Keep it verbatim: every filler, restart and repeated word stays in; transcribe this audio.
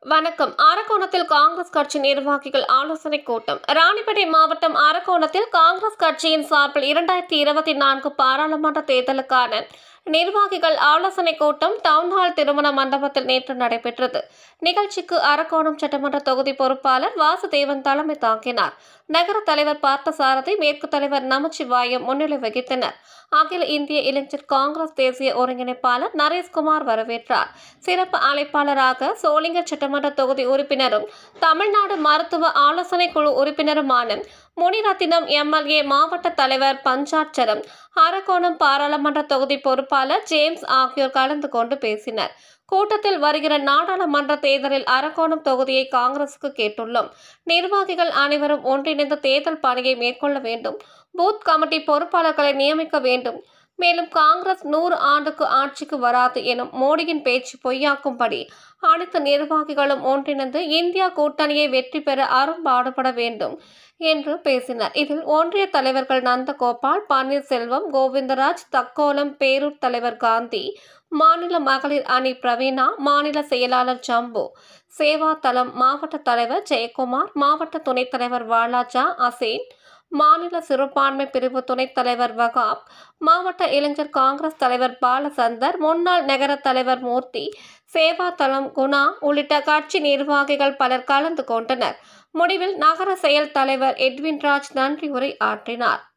வணக்கம். அரக்கோணத்தில் காங்கிரஸ் கட்சி நிர்வாகிகள் ஆலோசனை கூட்டம். ராணிப்பேட்டை மாவட்டம் அரக்கோணத்தில் காங்கிரஸ் கட்சியின் சார்பில் இரண்டாயிரத்தி இருபத்தி நான்கு பாராளுமன்ற தேர்தலுக்கான நிர்வாகிகள் ஆலோசனை கூட்டம் டவுன்ஹால் திருமண மண்டபத்தில் நேற்று நடைபெற்றது. நிகழ்ச்சிக்கு அரக்கோணம் சட்டமன்ற தொகுதி பொறுப்பாளர் வாசுதேவன் தலைமை தாங்கினார். நகர தலைவர் பார்த்தசாரதி, மேற்கு தலைவர் நமச்சிவாயம் முன்னிலை வகித்தனர். அகில இந்திய இளைஞர் காங்கிரஸ் தேசிய ஒருங்கிணைப்பாளர் நரேஷ்குமார் வரவேற்றார். சிறப்பு அழைப்பாளராக சோளிங்கர் சட்டமன்ற தொகுதி உறுப்பினரும் தமிழ்நாடு மருத்துவ ஆலோசனை குழு உறுப்பினருமான முனிரத்தினம் எம்எல்ஏ, மாவட்ட தலைவர் பஞ்சாட்சரம், அரக்கோணம் பாராளுமன்ற தொகுதி பொறுப்பாளர் ஜேம்ஸ் ஆகியோர் கலந்து கொண்டு பேசினர். கூட்டத்தில் வருகிற நாடாளுமன்ற தேர்தலில் அரக்கோணம் தொகுதியை காங்கிரசுக்கு கேட்டுள்ளோம். நிர்வாகிகள் அனைவரும் ஒன்றிணைந்து தேர்தல் பணியை மேற்கொள்ள வேண்டும். பூத் கமிட்டி பொறுப்பாளர்களை நியமிக்க வேண்டும். மேலும் காங்கிரஸ் நூறு ஆண்டுக்கு ஆட்சிக்கு வராது எனும் மோடியின் பேச்சு பொய்யாக்கும்படி அனைத்து நிர்வாகிகளும் ஒன்றிணைந்து இந்தியா கூட்டணியை வெற்றி பெற அரும்பாடுபட வேண்டும் என்று பேசினர். இதில் ஒன்றிய தலைவர்கள் நந்தகோபால், பன்னீர்செல்வம், கோவிந்தராஜ், தக்கோலம் பேரூர் தலைவர் காந்தி, மாநில மகளிர் அணி பிரவீணா, மாநில செயலாளர் ஜம்பு, சேவா தளம் மாவட்ட தலைவர் ஜெயக்குமார், மாவட்ட துணைத் தலைவர் வாலாஜா அசேன், மாநில சிறுபான்மை பிரிவு துணைத் தலைவர் வகாப், மாவட்ட இளைஞர் காங்கிரஸ் தலைவர் பாலசந்தர், முன்னாள் நகர தலைவர் மூர்த்தி, சேவா தளம் குணா உள்ளிட்ட கட்சி நிர்வாகிகள் பலர் கலந்து கொண்டனர். முடிவில் நகர செயல் தலைவர் எட்வின்ராஜ் நன்றி உரை ஆற்றினார்.